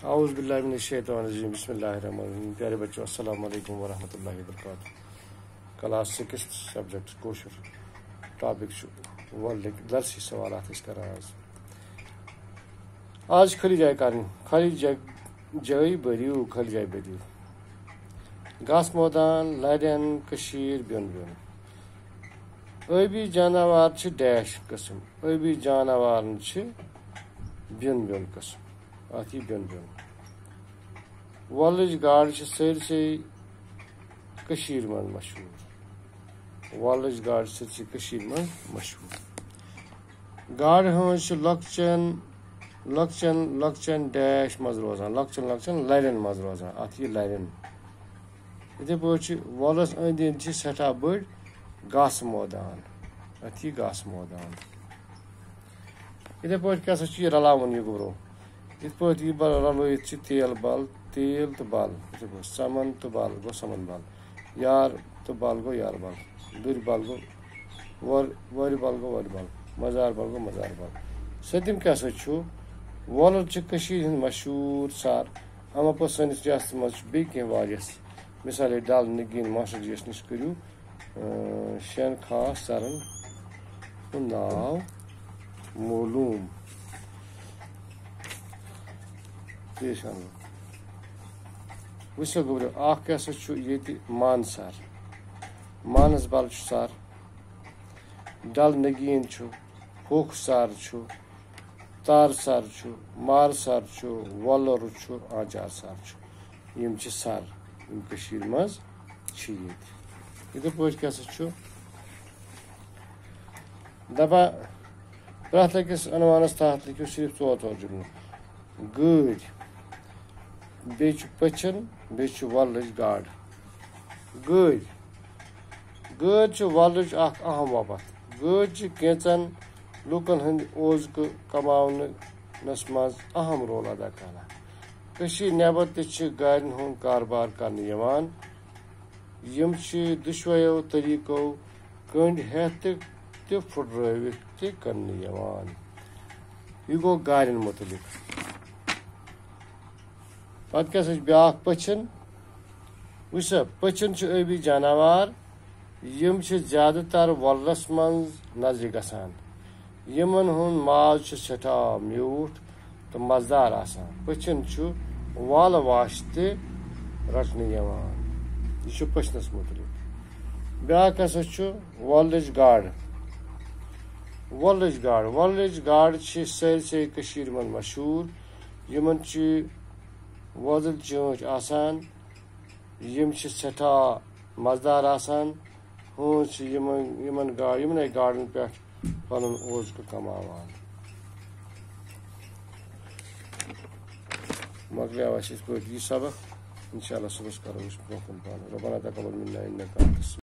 औज़ु बिल्लाहि मिनश शैतानिर रजीम बिस्मिल्लाहिर रहमानिर रहीम। प्यारे बच्चों अस्सलाम वालेकुम व रहमतुल्लाहि व बरकातुहू। Class 6 subject Koshur topic world दरसी सवालात आज खली जाय करनी खाली जय बरियो खली जाय बरियो घास मैदान लड़न कशीर बिन बिन अबी जानवर डैश कस्म अबी जानवर बिन बिन कस्म अति बिन बिन वॉलज गाड़ सरसे कशीर मन मशहूर वॉलज गाड़ सरसे कशीर मन मशहूर गाड़ हंस लक्चन डैश मज रोजान लक्चन लड़न मज रोजान अत लड़न इथे पे वॉलस अंद अंद सठा बड़ घास मैदान अत घास मैदान इथे पे क्या रलावन यह ब्रो इत पे रलोत तेल तो बल समन तो बल गो समन बल यार तो बल गो यार बल दुर बल गो वर बल गो वर बल मजार बल गो मजार बल सतम क्या वॉलर मशहूर सार अमा पे सनिस रियासत मज मिसाल डल नगीन मास्टर जी नश करू 6 खास सरन नाव मालूम वो गोब्रो क्या मानसर मानसबल सर डल नगीन होख सर तार सर मार सर वॉलर आंचार सर यम सर मज इथे पे क्या दपा प्रत अकिस अनवानस तहत लिखो सिर्फ 4 जुमल गड़ बे पचन बे वॉलज गाड़ गड़ वॉलज अहम वबत गड़ कैचन लूकन हंद ओज़ कमानस मज अहम रोल अदा करान नबर गाड़न हूं कारबार करने यम दुशवायो तरीको कंड हेत तो फुटरवित करने यह गो गाड़न मुतलिक पत क्या ब्या पचन वुसा पचन अबी जानवर यम ज्यादातर वॉलस मज नजर गसान यमन हुन माज सठा म्यूठ तो मजदार आसान पचन वाल वाश रटने यह पचनस मुतलिक ब्या वॉलज गाड़ वॉलज गाड़ सरसे मन मशहूर यमन वोजल चोच आसान यम सठा मजदार आसान हूँ यमन गाड़न पे पन ओज़ कमावान मकलिया यह सबक इंशाअल्लाह सुबह करो रब्बना तक़ब्बल मिन्ना इन्नका